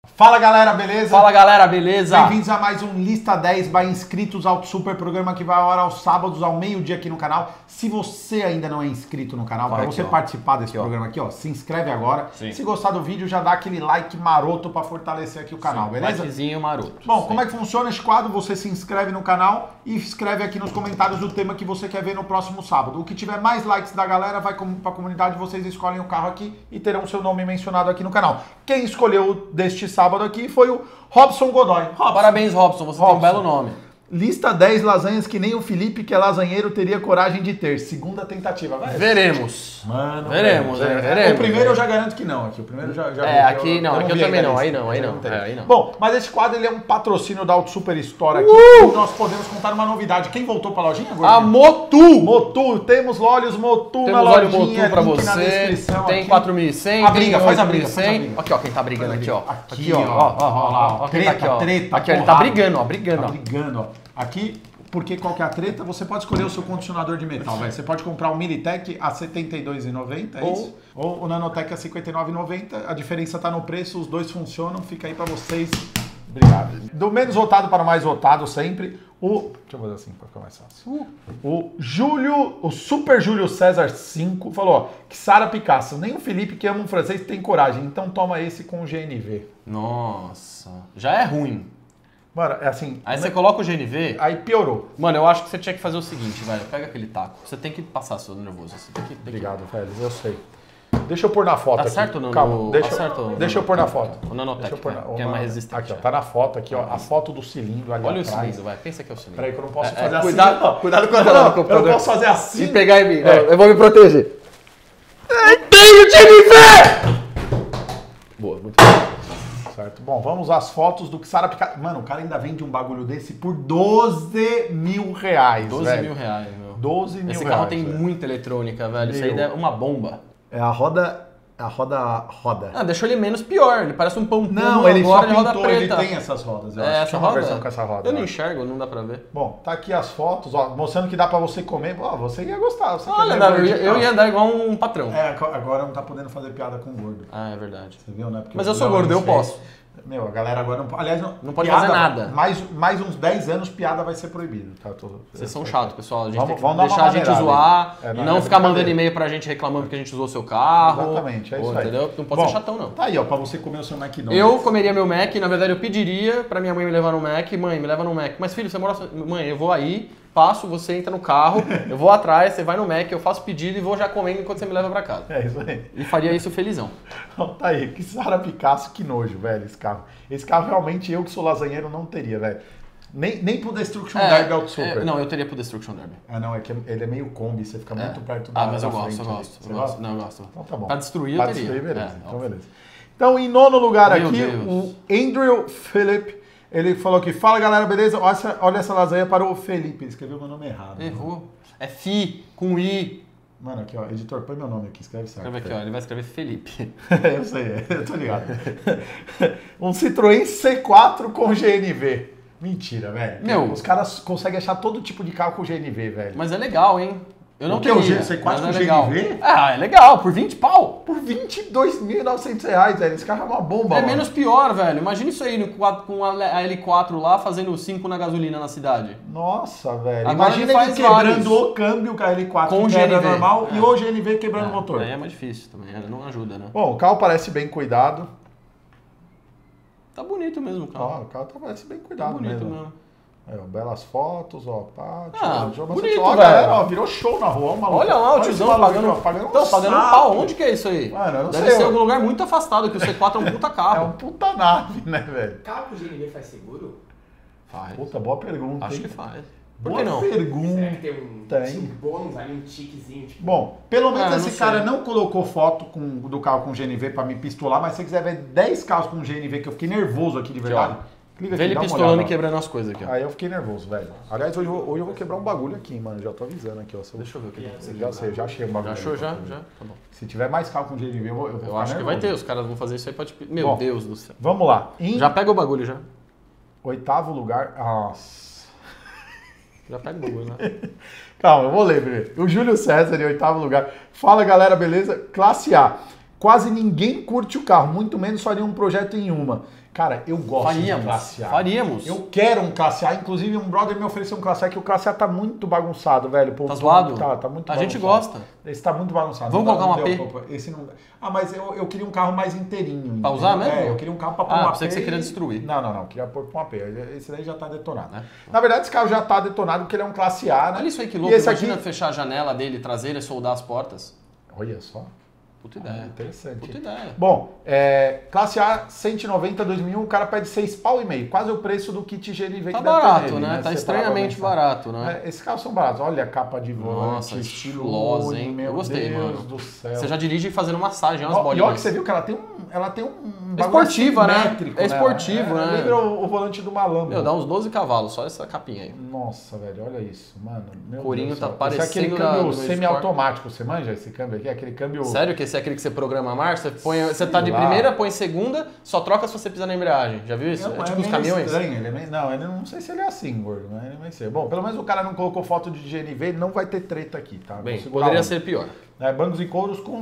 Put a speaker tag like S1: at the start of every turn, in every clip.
S1: Fala galera, beleza?
S2: Fala galera, beleza?
S1: Bem-vindos a mais um Lista 10 by Inscritos Auto Super, programa que vai ao ar aos sábados ao meio-dia aqui no canal. Se você ainda não é inscrito no canal, para você participar desse programa aqui, ó, se inscreve agora. Sim. Se gostar do vídeo, já dá aquele like maroto para fortalecer aqui o canal, beleza?
S2: Likezinho maroto.
S1: Bom, como é que funciona esse quadro? Você se inscreve no canal e escreve aqui nos comentários o tema que você quer ver no próximo sábado. O que tiver mais likes da galera vai para a comunidade, vocês escolhem o carro aqui e terão seu nome mencionado aqui no canal. Quem escolheu deste sábado aqui foi o Robson Godoy.
S2: Robson. Parabéns, Robson, você tem um belo nome.
S1: Lista 10 lasanhas que nem o Felipe, que é lasanheiro, teria coragem de ter. Segunda tentativa, vai.
S2: Veremos.
S1: Mano,
S2: veremos.
S1: O primeiro eu já garanto que não. Aqui, o primeiro já
S2: aqui não, aqui eu também não. Aí não.
S1: Bom, mas esse quadro ele é um patrocínio da Auto Super Store aqui. Nós podemos contar uma novidade. Quem voltou pra lojinha agora?
S2: A Motu!
S1: Motu, temos óleos Motu
S2: temos
S1: na lojinha.
S2: Temos óleo Motu pra você. Tem 4.100.
S1: A briga, faz a briga.
S2: Aqui, ó, quem tá brigando aqui, ó.
S1: Aqui, ó. Treta.
S2: Aqui, ó, ele tá brigando, ó.
S1: Tá brigando, ó. Aqui, porque qual que é a treta? Você pode escolher o seu condicionador de metal, velho. Você pode comprar o Militech a R$ 72,90, é isso? Ou o Nanotech a R$ 59,90. A diferença tá no preço, os dois funcionam. Fica aí pra vocês. Obrigado. Do menos votado para o mais votado sempre, deixa eu fazer assim para ficar mais fácil. O Super Júlio César 5 falou, ó, que Sara Picasso, nem o Felipe que ama um francês tem coragem, então toma esse com o GNV.
S2: Nossa, já é ruim.
S1: Mano, é assim...
S2: Aí você coloca o GNV...
S1: Aí piorou.
S2: Mano, eu acho que você tinha que fazer o seguinte, velho. Pega aquele taco. Você tem que passar seu nervoso. Você tem que...
S1: Obrigado, velho. Eu sei. Deixa eu pôr na foto aqui.
S2: Certo ou não?
S1: Calma, deixa eu pôr na foto.
S2: O Nanotech, que é mais resistente.
S1: Aqui, ó. Tá na foto aqui, ó. A foto do cilindro ali
S2: Olha
S1: atrás.
S2: o cilindro, vai. Pensa que é o cilindro.
S1: Peraí que eu não posso fazer assim.
S2: Cuidado com a tela do computador.
S1: Eu não posso fazer assim.
S2: E pegar em mim. Eu vou me proteger. Tem o GNV! Boa, muito bom.
S1: Certo. Bom, vamos às fotos do que Sara Picasso... Mano, o cara ainda vende um bagulho desse por R$12 mil,
S2: 12 mil reais, meu.
S1: 12 mil
S2: Esse
S1: reais,
S2: carro tem muita eletrônica, velho. Isso aí é uma bomba.
S1: É a roda... roda.
S2: Ah, deixou ele menos pior. Ele parece um pão.
S1: Não, ele
S2: agora,
S1: só pintou,
S2: roda preta.
S1: ele tem essas rodas. Eu acho
S2: essa
S1: que é uma
S2: roda?
S1: versão com essa roda.
S2: Eu não enxergo, não dá pra ver.
S1: Bom, tá aqui as fotos, ó, mostrando que dá pra você comer. Ó, você ia gostar. Você
S2: olha, eu ia andar igual um patrão.
S1: É, agora não tá podendo fazer piada com gordo.
S2: Ah, é verdade.
S1: Você viu, né? Porque
S2: mas eu sou gordo, eu posso.
S1: Meu, a galera agora não... Aliás,
S2: não pode fazer nada.
S1: Mais uns 10 anos, piada vai ser proibido. Tá?
S2: Vocês são chatos, pessoal. A gente
S1: vamos,
S2: tem que deixar a gente zoar e não ficar mandando e-mail pra gente reclamando porque a gente usou o seu carro.
S1: Exatamente, é isso aí.
S2: Entendeu? Não pode ser chatão, não.
S1: Tá aí, ó, pra você comer o seu McDonald's.
S2: Eu comeria meu Mac, na verdade eu pediria pra minha mãe me levar no Mac. Mãe, me leva no Mac. Mas filho, você mora... Mãe, eu vou aí... Passo, você entra no carro, eu vou atrás, você vai no Mac, eu faço pedido e vou já comendo enquanto você me leva pra casa.
S1: É isso aí.
S2: E faria isso felizão.
S1: Tá aí, que Sara Picasso, que nojo, velho, esse carro. Esse carro realmente eu que sou lasanheiro não teria, velho. Nem pro Destruction Derby Auto Super.
S2: Não, eu teria pro Destruction Derby.
S1: Ah, não, é que ele é meio Kombi, você fica muito perto da
S2: mas eu
S1: frente,
S2: gosto. Não, eu gosto.
S1: Então tá bom.
S2: Pra destruir eu teria.
S1: Destruir, beleza. Então beleza. Então em nono lugar aqui, o Andrew Phillip. Ele falou que, fala galera, beleza? Olha essa lasanha para o Felipe. Ele escreveu meu nome errado.
S2: Errou. É Fi, com I.
S1: Mano, aqui ó, editor, põe meu nome aqui, escreve certo.
S2: Escreve aqui, ó, ele vai escrever Felipe.
S1: Eu sei, eu tô ligado. Um Citroën C4 com GNV. Mentira, velho.
S2: Meu,
S1: os caras conseguem achar todo tipo de carro com GNV, velho.
S2: Mas é legal, hein? Eu não teria.
S1: O C4 com GNV?
S2: Ah, é legal, por 20 pau.
S1: Por R$22.900, velho. Esse carro é uma bomba,
S2: mano. Menos pior, velho. Imagina isso aí com a L4 lá, fazendo 5 na gasolina na cidade.
S1: Nossa, velho.
S2: Agora
S1: imagina ele quebrando o câmbio com a L4
S2: com o GNV
S1: normal e o GNV quebrando o motor.
S2: Aí é mais difícil também, não ajuda, né?
S1: Bom, o carro parece bem cuidado.
S2: Tá bonito mesmo o carro.
S1: Ó, o carro parece bem cuidado
S2: tá bonito
S1: mesmo. Aí, ó, belas fotos, ó, pátio.
S2: Bonito,
S1: ó, galera, ó, virou show na rua.
S2: Olha lá o tiozão pagando um pau. Onde que é isso aí?
S1: Mano, eu não sei.
S2: Deve ser algum lugar muito afastado, que o C4 é um puta carro.
S1: É um puta nave, né, velho?
S3: Carro com GNV faz seguro?
S2: Faz.
S1: Puta, boa pergunta.
S2: Acho que faz.
S1: Por que não? Pergunta.
S3: Será que tem um bônus ali, um tiquezinho? Tipo...
S1: Bom, pelo menos esse cara não colocou foto do carro com GNV pra me pistolar, mas se você quiser ver 10 carros com GNV que eu fiquei nervoso aqui de verdade...
S2: Vê ele pistolando e quebrando as coisas aqui, ó.
S1: Aí eu fiquei nervoso, velho. Aliás, hoje eu vou quebrar um bagulho aqui, mano. Já tô avisando aqui, ó.
S2: Deixa eu ver o que
S1: já achei um bagulho.
S2: Já achou, já? Tá bom.
S1: Se tiver mais carro com GNV, eu vou
S2: Eu acho que vai ter, os caras vão fazer isso aí pra te... Meu Deus do céu.
S1: Vamos lá.
S2: Já pega o bagulho, já.
S1: 8º lugar... Nossa.
S2: Já pega o bagulho, né?
S1: Calma, eu vou ler primeiro. O Júlio César em 8º lugar. Fala, galera, beleza? Classe A. Quase ninguém curte o carro, muito menos faria um projeto em uma. Cara, eu gosto de classe A.
S2: Faríamos.
S1: Eu quero um classe A, inclusive um brother me ofereceu um classe A, que o classe A tá muito bagunçado, velho.
S2: Tá zoado?
S1: Tá muito bagunçado.
S2: A gente gosta.
S1: Esse tá muito bagunçado.
S2: Vamos colocar um AP?
S1: Esse não dá. Ah, mas eu queria um carro mais inteirinho.
S2: Pra usar mesmo?
S1: Eu queria um carro pra pôr um AP.
S2: Pensei que você queria destruir.
S1: Não, queria pôr um AP. Esse daí já tá detonado. Na verdade, esse carro já tá detonado porque ele é um classe A, né?
S2: Olha isso aí que louco, imagina fechar a janela dele, traseira e soldar as portas.
S1: Olha só.
S2: Puta ideia.
S1: Interessante.
S2: Puta ideia.
S1: Bom, classe A, 190, 2001, o cara pede 6,5 pau, quase o preço do kit GNV
S2: tá
S1: que
S2: barato,
S1: deve ter nele,
S2: né? Tá estranhamente barato, né?
S1: Esses carros são baratos. Olha a capa de volante.
S2: Nossa, estilosa, hein?
S1: Meu
S2: Eu gostei,
S1: Deus
S2: mano.
S1: do céu.
S2: Você já dirige fazendo massagem, umas
S1: E
S2: bolinhas.
S1: olha que você viu que ela tem um
S2: esportiva, né?
S1: simétrico,
S2: É esportivo, né?
S1: Lembra o volante do Malambo.
S2: Meu, dá uns 12 cavalos, só essa capinha aí.
S1: Nossa, velho, olha isso, mano. Meu
S2: Corinho
S1: Deus
S2: tá
S1: do céu.
S2: parecendo
S1: Esse é aquele câmbio semiautomático, você manja esse câmbio aqui? Aquele câmbio...
S2: Sério que esse é aquele que você programa a marcha? Você tá de primeira, põe segunda, só troca se você pisar na embreagem. Já viu isso?
S1: Não,
S2: é tipo os
S1: meio
S2: caminhões.
S1: Estranho, ele não sei se ele é assim, gordo, mas ele vai ser. Bom, pelo menos o cara não colocou foto de GNV, não vai ter treta aqui, tá?
S2: Bem, poderia ser pior.
S1: Bancos e couros com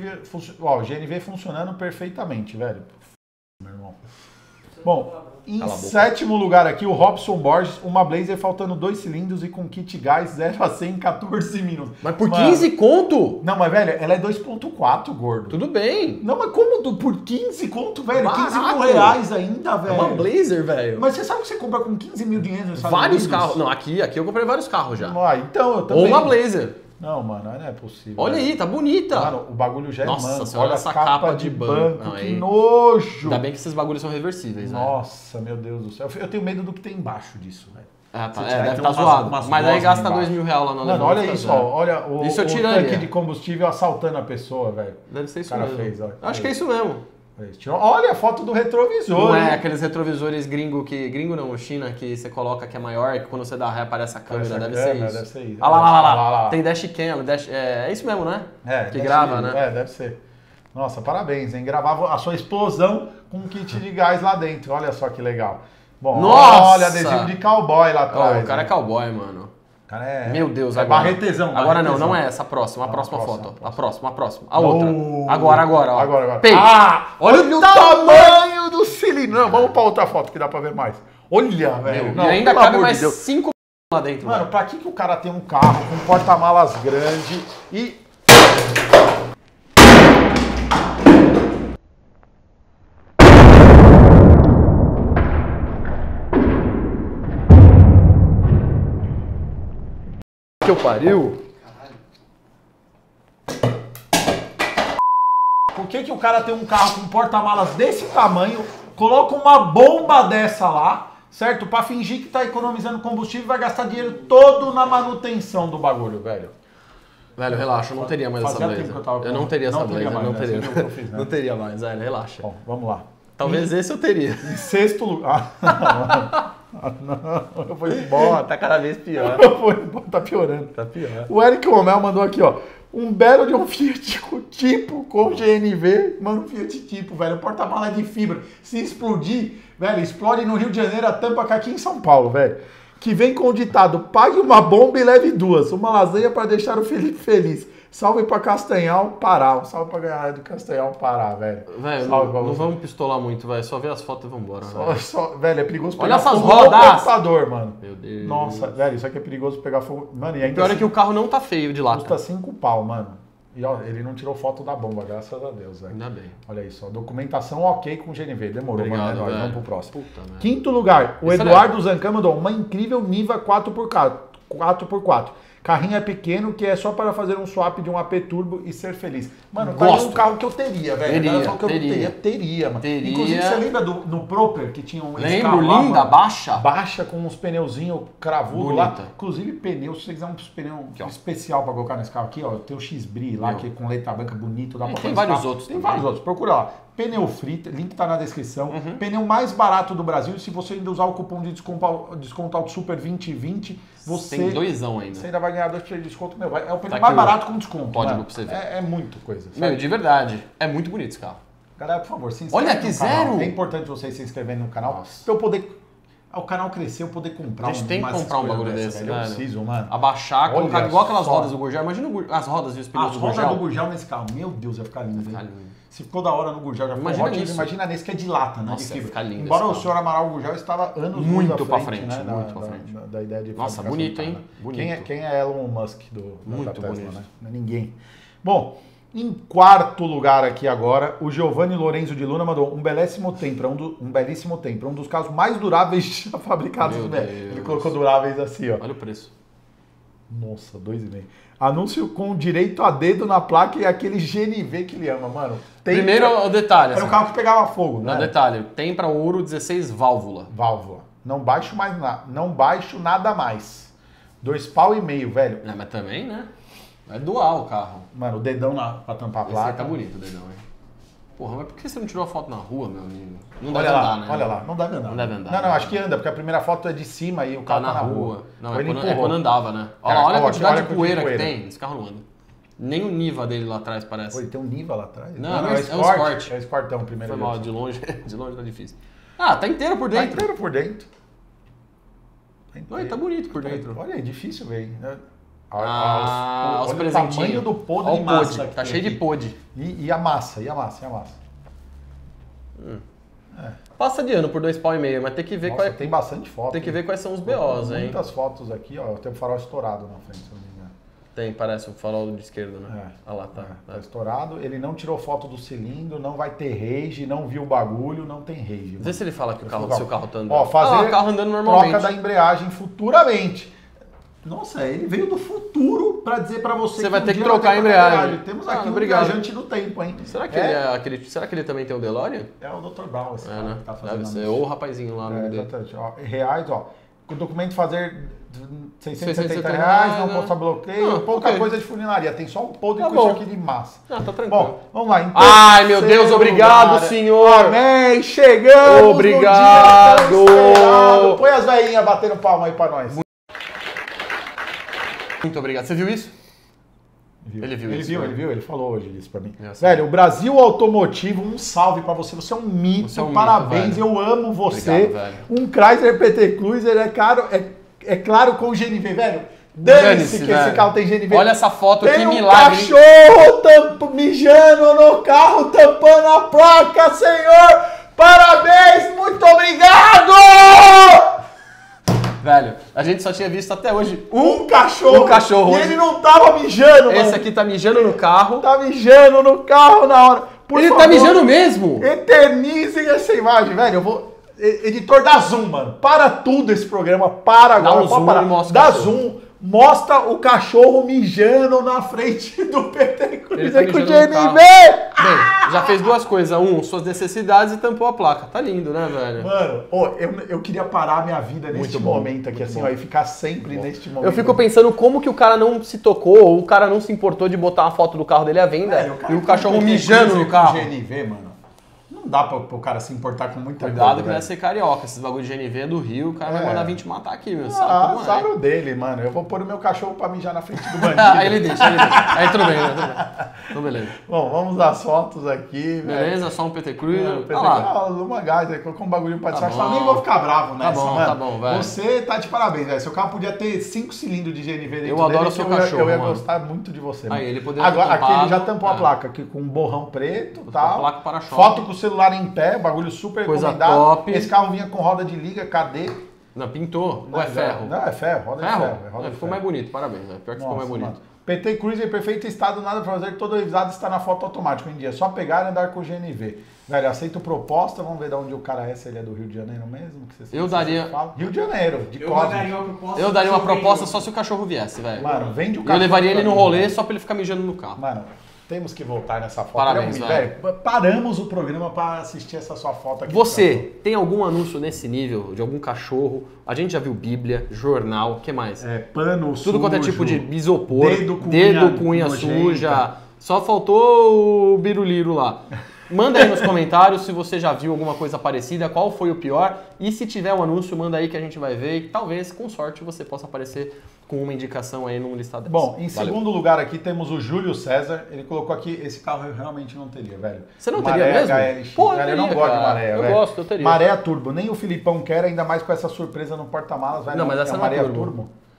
S1: GNV funcionando perfeitamente, velho. Meu irmão. Bom, em sétimo lugar aqui, o Robson Borges, uma Blazer faltando 2 cilindros e com kit gás 0 a 100 em 14 minutos.
S2: Mas por 15 conto?
S1: Não, mas velho, ela é 2.4, gordo.
S2: Tudo bem.
S1: Não, mas como por 15 conto, velho?
S2: Barato.
S1: 15 mil reais ainda, velho.
S2: É uma Blazer, velho.
S1: Mas você sabe que você compra com 15 mil dinheiros nos Estados
S2: Vários
S1: Unidos?
S2: carros. Não, aqui eu comprei vários carros já.
S1: Então, eu também.
S2: Ou uma Blazer.
S1: Não, mano, não é possível.
S2: Olha aí, tá bonita.
S1: Mano, o bagulho já é
S2: Nossa
S1: manco.
S2: senhora,
S1: Olha
S2: essa
S1: a capa de banco,
S2: Não,
S1: que
S2: aí...
S1: nojo.
S2: Ainda bem que esses bagulhos são reversíveis, né?
S1: Nossa, meu Deus do céu. Eu tenho medo do que tem embaixo disso, velho.
S2: Ah, tá.
S1: Deve
S2: Deve estar zoado. Mas aí gasta 2 mil reais lá na
S1: Mano, olha isso, ó. Olha o
S2: tiraria.
S1: tanque de combustível assaltando a pessoa, velho.
S2: Deve ser isso
S1: o cara
S2: mesmo.
S1: fez, ó.
S2: Acho que é isso mesmo.
S1: Olha a foto do retrovisor.
S2: Não é
S1: hein?
S2: aqueles retrovisores gringo que... Gringo não, China, que você coloca que é maior e que quando você dá ré aparece a câmera. Deve ser isso. Ah lá. Tem dashcam. É isso mesmo, né? Que grava, né?
S1: Deve ser. Nossa, parabéns, hein? Gravava a sua explosão com um kit de gás lá dentro. Olha só que legal. Bom,
S2: nossa!
S1: Olha, adesivo de cowboy lá atrás.
S2: O cara é cowboy, mano.
S1: Cara é...
S2: Meu Deus,
S1: agora. Barretezão.
S2: Agora não é essa. A próxima foto. A próxima. A outra. Agora, ó.
S1: Agora.
S2: Peito.
S1: Olha o tamanho do cilindro. Não, vamos pra outra foto que dá pra ver mais. Olha, velho.
S2: E ainda cabe mais 5 lá dentro.
S1: Mano, pra que o cara tem um carro com porta-malas grande e...
S2: Que eu pariu?
S1: Por que o cara tem um carro com porta-malas desse tamanho, coloca uma bomba dessa lá, certo? Pra fingir que tá economizando combustível e vai gastar dinheiro todo na manutenção do bagulho, velho.
S2: Velho, relaxa, eu não teria mais essa Blazer. Eu não teria essa Blazer, não teria. Não teria mais, velho, relaxa.
S1: Bom, vamos lá.
S2: Talvez esse eu teria.
S1: Em sexto lugar... Não, eu vou embora.
S2: Tá cada vez pior.
S1: Eu vou embora, tá piorando.
S2: Tá pior.
S1: O Eric Romel mandou aqui, ó. Um belo de um Fiat tipo com GNV. Mano, Fiat tipo, velho. O porta-mala é de fibra. Se explodir, velho, explode no Rio de Janeiro, a tampa aqui em São Paulo, velho. Que vem com o ditado, pague uma bomba e leve 2. Uma lasanha para deixar o Felipe feliz. Salve pra Castanhal, Pará. Um salve pra ganhar do Castanhal, Pará, velho.
S2: Velho, não vamos pistolar muito, velho. Só ver as fotos e vambora.
S1: Velho, é perigoso
S2: pegar fogo
S1: no computador, mano.
S2: Meu Deus.
S1: Nossa, velho, isso aqui é perigoso pegar fogo. Mano, e ainda
S2: pior é que o carro não tá feio de lata.
S1: Custa 5 pau, mano. E ó, ele não tirou foto da bomba, graças a Deus, velho.
S2: Ainda bem.
S1: Olha isso, ó. Documentação ok com GNV. Demorou,
S2: obrigado,
S1: mano. Vamos pro próximo.
S2: Puta,
S1: Quinto lugar, o Eduardo Zancan mandou uma incrível Niva 4x4. Carrinho é pequeno, que é só para fazer um swap de um AP Turbo e ser feliz. Mano, é um carro que eu teria, velho. Teria, mano. Inclusive, você lembra no Proper, que tinha um...
S2: Lembro, linda, baixa.
S1: Baixa, com uns pneuzinhos cravudos lá. Inclusive, pneu, se você quiser um pneu especial para colocar nesse carro aqui, ó, tem o X-Bri lá, que com letra branca bonito. Dá pra
S2: tem vários outros.
S1: Tem vários outros. Procura lá. Pneu free, link tá na descrição. Pneu mais barato do Brasil. Se você ainda usar o cupom de desconto Auto Super 2020, você...
S2: Tem 2 ainda.
S1: Você ainda vai ganhar 2% de desconto. Meu, é o pneu mais barato com desconto.
S2: Código pra você ver.
S1: É muito coisa.
S2: Meu, de verdade. É muito bonito esse carro.
S1: Galera, por favor, se inscreve
S2: no canal. Zero!
S1: É importante vocês se inscreverem no canal. Pra eu poder... O canal crescer, eu poder comprar
S2: a gente tem que comprar um bagulho desse, velho.
S1: Eu preciso, mano.
S2: Abaixar, colocar igual aquelas rodas do Gurgel. Imagina as rodas e os pneus do Gurgel.
S1: As rodas do Gurgel nesse carro. Meu Deus, vai ficar lindo. Se ficou da hora no Gurgel, já ficou
S2: Imagina
S1: ótimo.
S2: isso.
S1: Imagina nesse que é de lata, né?
S2: Nossa,
S1: de fibra.
S2: fica lindo
S1: Embora
S2: esse
S1: o
S2: carro.
S1: senhor Amaral Gurgel estava anos
S2: Muito
S1: à
S2: pra
S1: frente,
S2: frente,
S1: né?
S2: muito pra frente.
S1: Da ideia de
S2: Nossa,
S1: fabricação
S2: bonito,
S1: de carro,
S2: hein?
S1: né?
S2: Bonito.
S1: Quem é Elon Musk da
S2: Muito
S1: Tesla,
S2: bonito.
S1: né? Não é ninguém. Bom, em quarto lugar aqui agora, o Giovanni Lorenzo de Luna mandou um belíssimo Tempra, um dos carros mais duráveis já fabricados.
S2: Meu
S1: Né?
S2: Deus.
S1: Ele colocou duráveis assim, ó.
S2: Olha o preço.
S1: Nossa, 2,5. Anúncio com direito a dedo na placa e aquele GNV que ele ama, mano.
S2: Primeiro o detalhe.
S1: Era um carro que pegava fogo,
S2: Não,
S1: né?
S2: detalhe. Tem para Ouro 16 válvula.
S1: Válvula. Não baixo mais nada. Não baixo nada mais. 2,5 pau, velho.
S2: É, mas também, né? É dual o carro.
S1: Mano, o dedão pra tampar a
S2: Esse aí
S1: placa.
S2: tá bonito o dedão, hein? Porra, mas por que você não tirou a foto na rua, meu amigo? Não
S1: Olha
S2: deve
S1: lá,
S2: andar, né?
S1: olha lá. Não deve andar.
S2: Não deve andar.
S1: Não, acho que anda, porque a primeira foto é de cima e o
S2: Tá
S1: carro
S2: na rua. Não,
S1: Ou
S2: é
S1: ele
S2: quando,
S1: empurrou.
S2: andava, né? Olha,
S1: Cara,
S2: olha a
S1: ó,
S2: quantidade
S1: olha
S2: de
S1: a
S2: poeira que
S1: poeira.
S2: tem. Esse carro não anda. Nem o Niva dele lá atrás parece.
S1: Pô, ele tem um Niva lá atrás.
S2: Não,
S1: é
S2: é um Sport.
S1: É o Sportão, primeiro.
S2: Foi mal, de longe tá difícil. Ah, tá inteiro por
S1: Tá
S2: dentro.
S1: inteiro por dentro.
S2: Olha, tá bonito por dentro.
S1: Olha, é difícil ver.
S2: Ah, os
S1: olha o
S2: presentinhos.
S1: tamanho do podre
S2: Olha
S1: de
S2: o
S1: massa.
S2: podre.
S1: que
S2: Tá
S1: tem
S2: cheio de
S1: aqui.
S2: podre.
S1: E a massa, e a massa, e a massa.
S2: Passa de ano por 2,5 pau, mas tem que ver
S1: Nossa, tem bastante foto.
S2: tem que ver quais são os BOs, hein?
S1: Muitas fotos aqui, ó. Tem um farol estourado na frente, se eu não me engano.
S2: Tem, parece um farol de esquerda, né? Ah lá, tá.
S1: Tá estourado. Ele não tirou foto do cilindro, não vai ter rage, não viu o bagulho, não tem rage.
S2: Vê se ele fala que
S1: Legal.
S2: seu carro tá andando.
S1: Ó, fazer
S2: o carro andando normalmente.
S1: troca da embreagem futuramente. Nossa, ele veio do futuro pra dizer pra você
S2: Você vai
S1: um
S2: ter que
S1: dia
S2: trocar a embreagem.
S1: Temos
S2: Ah,
S1: aqui um
S2: obrigado.
S1: viajante do tempo, hein?
S2: Será que, ele é aquele, será que ele também tem o DeLorean?
S1: É o Dr. Brown, esse cara
S2: né?
S1: que tá fazendo.
S2: Deve
S1: a
S2: ser.
S1: música.
S2: Ou o rapazinho lá no
S1: É,
S2: dele.
S1: exatamente. Ó, reais, ó. Com o documento fazer 670
S2: 670
S1: reais, não
S2: né?
S1: posta bloqueio,
S2: Ah,
S1: pouca
S2: ok.
S1: coisa de funilaria. Tem só um podre
S2: Tá
S1: com
S2: bom.
S1: isso aqui de massa.
S2: Ah, tá tranquilo.
S1: Bom, vamos lá. Em
S2: Ai, meu
S1: terceiro
S2: Deus, obrigado,
S1: lugar.
S2: senhor.
S1: Amém, chegamos.
S2: Obrigado.
S1: No dia tão esperado. Põe as veinhas batendo palma aí pra nós.
S2: Muito obrigado. Você viu isso?
S1: Viu.
S2: Ele viu
S1: Ele
S2: isso,
S1: viu,
S2: né?
S1: ele viu, ele falou hoje isso pra mim.
S2: Eu sei.
S1: Velho, o Brasil Automotivo, um salve pra você. Você é um mito,
S2: Você é um mito,
S1: parabéns,
S2: velho.
S1: eu amo você.
S2: Obrigado, velho.
S1: Um Chrysler PT Cruiser é claro com GNV, velho. Dane-se que esse
S2: velho.
S1: carro tem GNV.
S2: Olha essa foto,
S1: tem
S2: que
S1: um
S2: milagre.
S1: cachorro mijando no carro, tampando a placa, senhor. Parabéns, muito obrigado!
S2: Velho, a gente só tinha visto até hoje
S1: Um cachorro.
S2: Um cachorro
S1: E
S2: hoje.
S1: ele não tava mijando, mano.
S2: Esse aqui tá mijando no carro.
S1: Tá mijando no carro na hora. Por
S2: Ele
S1: favor,
S2: tá mijando mesmo.
S1: eternizem essa imagem, velho. Eu vou. Editor, dá zoom, mano. Para tudo esse programa. Para
S2: Dá
S1: agora.
S2: um
S1: pode
S2: zoom
S1: parar.
S2: e mostra o
S1: Dá
S2: cachorro.
S1: zoom. Mostra o cachorro mijando na frente do PT
S2: Ele
S1: Cruiser
S2: tá
S1: com o
S2: mijando no carro.
S1: GNV.
S2: Bem, já fez duas coisas. Suas necessidades e tampou a placa. Tá lindo, né, velho?
S1: Mano, eu queria parar a minha vida neste
S2: Muito bom,
S1: momento aqui,
S2: muito
S1: assim,
S2: bom.
S1: ó, e ficar sempre neste momento.
S2: Eu fico pensando como que o cara não se tocou ou o cara não se importou de botar uma foto do carro dele à venda
S1: Velho,
S2: e o
S1: com
S2: cachorro
S1: PT
S2: mijando
S1: Cruiser
S2: no
S1: com
S2: carro.
S1: GNV, mano. Não dá pro cara se importar com muita
S2: Cuidado
S1: coisa,
S2: que
S1: velho.
S2: deve ser carioca. Esses bagulho de GNV é do Rio, o cara vai
S1: É.
S2: mandar vir te matar aqui, meu. Sabe
S1: Ah,
S2: como é?
S1: azar o dele, mano. Eu vou pôr o meu cachorro pra mijar na frente do bandido.
S2: Aí ele deixa. Aí tudo bem, tudo bem. Então beleza.
S1: Bom, vamos às fotos aqui, velho.
S2: Beleza, só um PT Cruiser.
S1: Olha
S2: Olha lá.
S1: uma gás aí, colocou um bagulho pra
S2: Tá
S1: disfarçar.
S2: bom.
S1: Nem vou ficar bravo nessa,
S2: bom,
S1: mano.
S2: tá bom, velho.
S1: Você tá de parabéns, velho. Seu carro podia ter 5 cilindros de GNV dentro
S2: Eu
S1: dele,
S2: adoro
S1: que
S2: seu
S1: eu ia-
S2: cachorro,
S1: Eu ia
S2: mano.
S1: gostar muito de você, mano.
S2: Aí, ele poderia ter
S1: Agora, aqui ele já
S2: tampado.
S1: tampou a
S2: É.
S1: placa aqui com um borrão preto e
S2: Com
S1: tal.
S2: placa para-choque.
S1: Foto com o celular em pé, bagulho super
S2: Coisa
S1: recomendado.
S2: top.
S1: Esse carro vinha com roda de liga, cadê?
S2: Não, pintou. Não é ferro.
S1: Não, é ferro, roda de
S2: Ferro?
S1: ferro. É roda de
S2: Ficou
S1: ferro.
S2: mais bonito, parabéns. Pior que ficou
S1: Nossa,
S2: mais bonito.
S1: mano. PT Cruiser em perfeito estado, nada pra fazer, todo revisado está na foto automática em dia. É só pegar e andar com o GNV. Velho, aceito proposta, vamos ver de onde o cara é, se ele é do Rio de Janeiro mesmo. Que você
S2: Eu daria-
S1: fala. Rio de Janeiro, de
S3: Eu
S1: Cosmos.
S3: mandaria uma proposta.
S2: Eu daria uma
S3: se
S2: proposta
S3: eu
S2: só se o cachorro viesse, velho.
S1: Mano, vende o
S2: Eu
S1: cachorro
S2: levaria ele
S1: pra
S2: no
S1: mim,
S2: rolê
S1: velho.
S2: só pra ele ficar mijando no carro.
S1: Mano, temos que voltar nessa foto.
S2: Parabéns,
S1: Ele é um-
S2: velho.
S1: Paramos o programa pra assistir essa sua foto aqui.
S2: Você tem algum anúncio nesse nível de algum cachorro? A gente já viu Bíblia, jornal, o que mais?
S1: É, pano
S2: Tudo quanto é tipo de isopor,
S1: dedo com
S2: cunha
S1: unha
S2: suja. Só faltou o biruliro lá. Manda aí nos comentários se você já viu alguma coisa parecida, qual foi o pior. E se tiver um anúncio, manda aí que a gente vai ver. E talvez, com sorte, você possa aparecer com uma indicação aí num listado desse.
S1: Bom, em
S2: Valeu.
S1: segundo lugar aqui temos o Júlio César. Ele colocou aqui, esse carro eu realmente não teria, velho.
S2: Você não
S1: Maré
S2: teria mesmo?
S1: HLX.
S2: Pô, eu
S1: Velho, eu não
S2: teria,
S1: gosto de
S2: cara.
S1: maré,
S2: Eu
S1: velho.
S2: gosto, eu teria.
S1: Maré a turbo. Nem o Filipão quer, ainda mais com essa surpresa no porta-malas, velho.
S2: Não, mas essa
S1: é
S2: não é
S1: maré a
S2: turbo.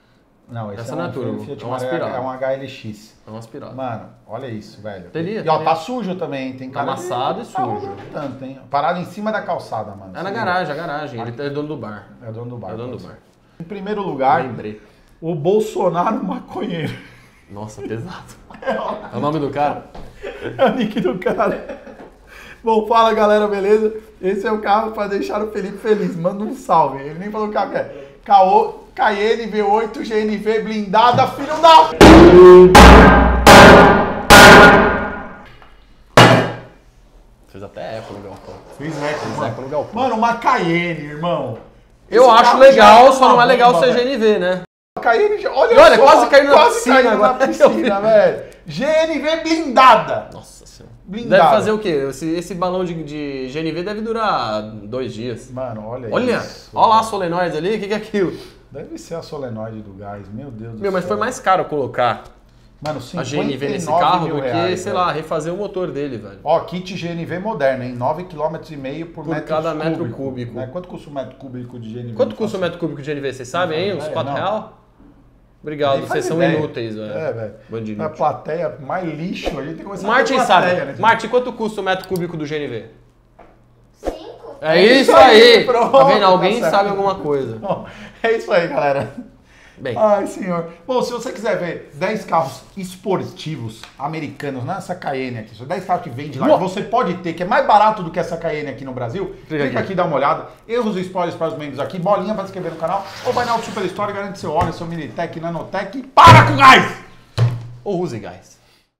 S1: Não, esse
S2: Essa
S1: é
S2: não é
S1: um
S2: turbo,
S1: Fiat
S2: é um
S1: Maré,
S2: aspirado.
S1: é um HLX.
S2: É um aspirado.
S1: Mano, olha isso, velho.
S2: Teria,
S1: E ó,
S2: teria.
S1: tá sujo também, tem cara
S2: Amassado e
S1: tá
S2: sujo.
S1: rodando tanto, hein? Parado em cima da calçada, mano.
S2: É na garagem, a garagem. Ele é dono do bar.
S1: É o dono do bar.
S2: É o dono do
S1: pode
S2: bar.
S1: ser. Em primeiro lugar,
S2: Lembrei.
S1: o Bolsonaro maconheiro.
S2: Nossa, pesado. É o nome do cara?
S1: É o nick do cara. Bom, fala galera, beleza? Esse é o carro pra deixar o Felipe feliz. Manda um salve. Ele nem falou o carro que é. Cayenne V8 GNV blindada, filho da...
S2: Fez até eco no galpão.
S1: Fiz eco,
S2: Eco no galpão.
S1: Mano, uma Cayenne, irmão.
S2: Eu
S1: Esse
S2: acho
S1: carro
S2: legal,
S1: já
S2: só não é legal
S1: bomba,
S2: ser
S1: velho.
S2: GNV, né?
S1: Cayenne, olha
S2: E olha,
S1: só,
S2: quase caindo na
S1: quase
S2: piscina
S1: caindo
S2: agora.
S1: na piscina, velho. GNV blindada.
S2: Nossa senhora.
S1: Blindado.
S2: Deve fazer o quê? Esse balão de GNV deve durar 2 dias.
S1: Mano, olha isso.
S2: Olha lá a solenoide ali, o que é aquilo?
S1: Deve ser a solenoide do gás, meu Deus do céu.
S2: Meu, mas foi mais caro colocar
S1: Mano,
S2: a GNV nesse
S1: 59
S2: carro
S1: mil
S2: do que,
S1: reais,
S2: sei
S1: velho.
S2: lá, refazer o motor dele, velho.
S1: Ó, kit GNV moderno, hein? 9,5 km por metro
S2: cada metro
S1: cúbico.
S2: cúbico.
S1: Né? Quanto custa um metro cúbico de GNV?
S2: Quanto custa o metro cúbico de GNV? Vocês sabem, hein? Uns
S1: É,
S2: 4
S1: não.
S2: reais? Obrigado,
S1: Nem
S2: vocês
S1: faz
S2: são
S1: ideia.
S2: inúteis, velho.
S1: É, velho.
S2: Bando de
S1: Na
S2: inútil.
S1: plateia, mais lixo. A gente tem que começar
S2: Martin
S1: a ter
S2: sabe.
S1: plateia, né?
S2: Martin, quanto custa o metro cúbico do GNV?
S4: 5?
S2: É
S1: É
S2: isso
S1: isso aí,
S2: aí!
S1: pronto,
S2: Tá vendo?
S1: tá
S2: Alguém
S1: certo.
S2: sabe alguma coisa.
S1: Bom, é isso aí, galera.
S2: Bem,
S1: Ai, senhor. Bom, se você quiser ver 10 carros esportivos americanos, não essa Cayenne aqui, só 10 carros que vende lá, que você pode ter, que é mais barato do que essa Cayenne aqui no Brasil, clica aqui e dá uma olhada. Erros e spoilers para os membros aqui, bolinha para se inscrever no canal, ou vai na Auto Super Store, garante seu óleo, seu Militec, Nanotec e para com gás!
S2: ou use gás.